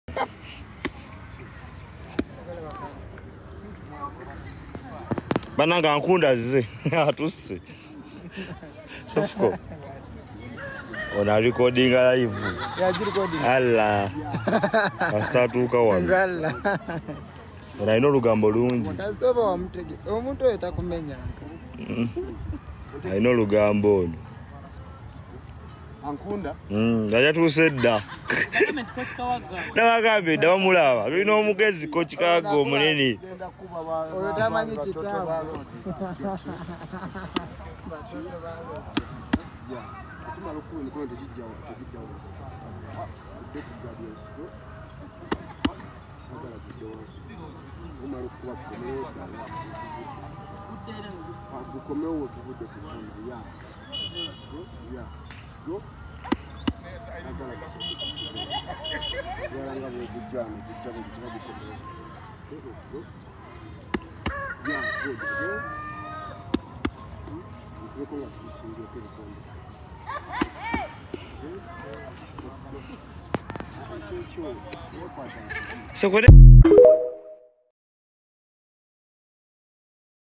Bananga nkunda zize atuse Ssefuko ona recording live ya recording alla astatuka wano ngalla ona ino lugambo lungi mutastoba wa mtege omuntu oyo takumenyanga ino lugambo ono ankunda yatuse dda nabagambe dda bamulaba tulina omugezi kochikaga omunene oyo tamanyi kitabu So